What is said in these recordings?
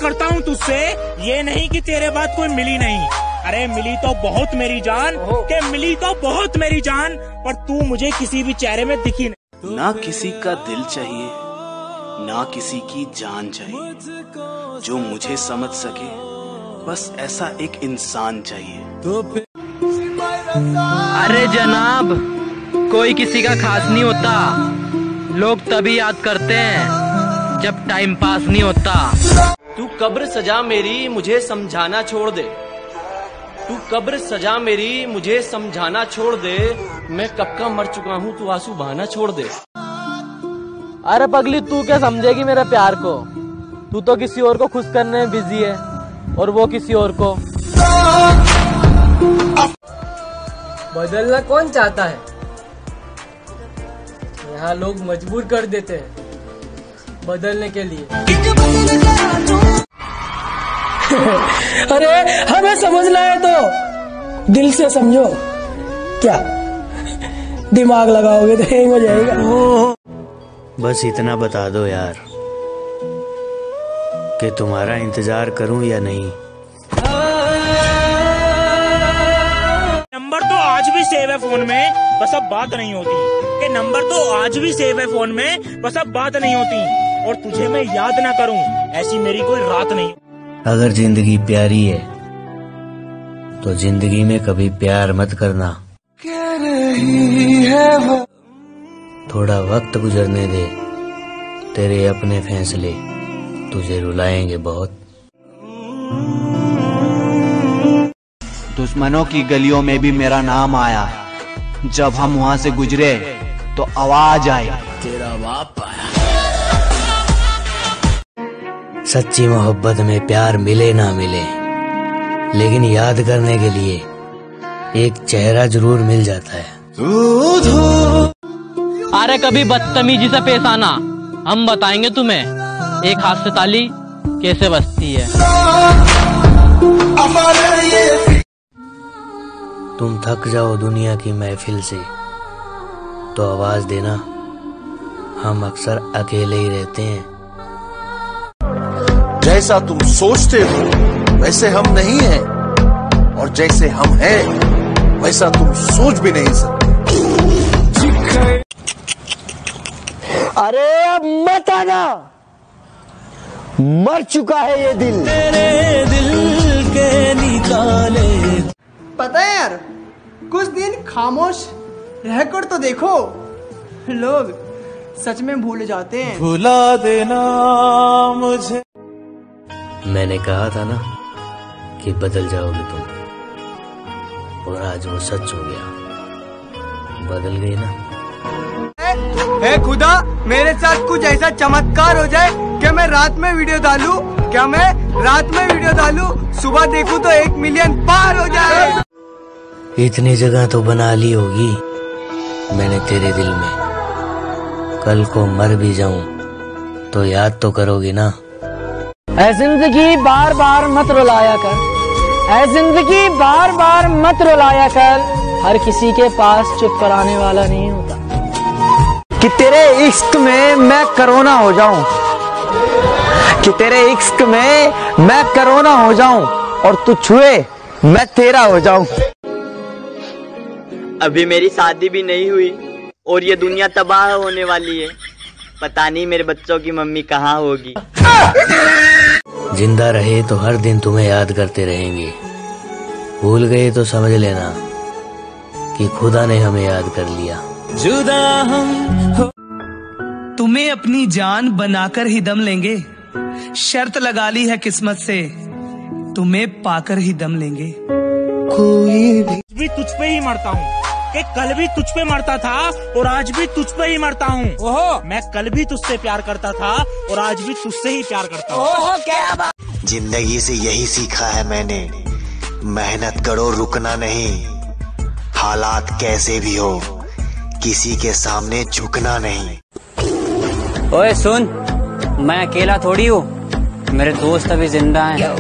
करता हूँ तुझसे, ये नहीं कि तेरे बाद कोई मिली नहीं। अरे मिली तो बहुत मेरी जान, के मिली तो बहुत मेरी जान, पर तू मुझे किसी भी चेहरे में दिखी नहीं। ना किसी का दिल चाहिए, ना किसी की जान चाहिए, जो मुझे समझ सके बस ऐसा एक इंसान चाहिए। अरे जनाब, कोई किसी का खास नहीं होता, लोग तभी याद करते हैं जब टाइम पास नहीं होता। तू कब्र सजा मेरी मुझे समझाना छोड़ दे, तू कब्र सजा मेरी मुझे समझाना छोड़ दे, मैं कब का मर चुका हूँ तू आंसू बहाना छोड़ दे। अरे पगली, तू क्या समझेगी मेरे प्यार को, तू तो किसी और को खुश करने में बिजी है और वो किसी और को। बदलना कौन चाहता है, यहाँ लोग मजबूर कर देते हैं बदलने के लिए। अरे हमें समझना है तो दिल से समझो, क्या दिमाग लगाओगे तो हैंग हो जाएगा। बस इतना बता दो यार कि तुम्हारा इंतजार करूं या नहीं। नंबर तो आज भी सेव है फोन में, बस अब बात नहीं होती। कि नंबर तो आज भी सेव है फोन में, बस अब बात नहीं होती। और तुझे मैं याद ना करूं, ऐसी मेरी कोई रात नहीं। अगर जिंदगी प्यारी है तो जिंदगी में कभी प्यार मत करना। थोड़ा वक्त गुजरने दे, तेरे अपने फैसले तुझे रुलाएंगे बहुत। दुश्मनों की गलियों में भी मेरा नाम आया, जब हम वहाँ से गुजरे तो आवाज आई तेरा बाप आया। सच्ची मोहब्बत में प्यार मिले ना मिले, लेकिन याद करने के लिए एक चेहरा जरूर मिल जाता है। अरे कभी बदतमीजी से पेश आना, हम बताएंगे तुम्हें एक हाथ से ताली कैसे बजती है। तुम थक जाओ दुनिया की महफिल से तो आवाज देना, हम अक्सर अकेले ही रहते हैं। जैसा तुम सोचते हो वैसे हम नहीं हैं, और जैसे हम हैं वैसा तुम सोच भी नहीं सकते। अरे अब मत आना, मर चुका है ये दिल, तेरे दिल के निकाले। पता है यार, कुछ दिन खामोश रहकर तो देखो, लोग सच में भूल जाते हैं। भुला देना मुझे। मैंने कहा था ना कि बदल जाओगे तुम, और आज वो सच हो गया, बदल गई ना। हे खुदा, मेरे साथ कुछ ऐसा चमत्कार हो जाए कि मैं रात में वीडियो डालूं, क्या मैं रात में वीडियो डालूं, सुबह देखूं तो 1 मिलियन पार हो जाए। इतनी जगह तो बना ली होगी मैंने तेरे दिल में, कल को मर भी जाऊं तो याद तो करोगी ना। ऐ जिंदगी बार बार मत रुलाया कर, ऐ जिंदगी बार बार मत रुलाया कर, हर किसी के पास चुप कराने वाला नहीं होता। कि तेरे इश्क में मैं कोरोना हो जाऊं, कि तेरे इश्क में मैं कोरोना हो जाऊं, और तू छुए मैं तेरा हो जाऊं। अभी मेरी शादी भी नहीं हुई और ये दुनिया तबाह होने वाली है, पता नहीं मेरे बच्चों की मम्मी कहाँ होगी। जिंदा रहे तो हर दिन तुम्हें याद करते रहेंगे, भूल गए तो समझ लेना कि खुदा ने हमें याद कर लिया। जुदा हम हो, तुम्हें अपनी जान बनाकर ही दम लेंगे, शर्त लगा ली है किस्मत से, तुम्हें पाकर ही दम लेंगे। कोई भी तुझ पे ही मरता हूँ, कि कल भी तुझ पे मरता था और आज भी तुझ पे ही मरता हूँ। ओहो, मैं कल भी तुझसे प्यार करता था और आज भी तुझसे ही प्यार करता हूँ। ओहो, क्या बात। जिंदगी से यही सीखा है मैंने, मेहनत करो रुकना नहीं, हालात कैसे भी हो किसी के सामने झुकना नहीं। ओए सुन, मैं अकेला थोड़ी हूँ, मेरे दोस्त अभी जिंदा हैं।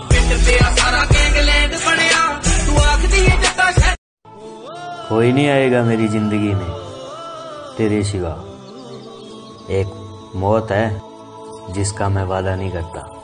कोई नहीं आएगा मेरी जिंदगी में तेरे सिवा, एक मौत है जिसका मैं वादा नहीं करता।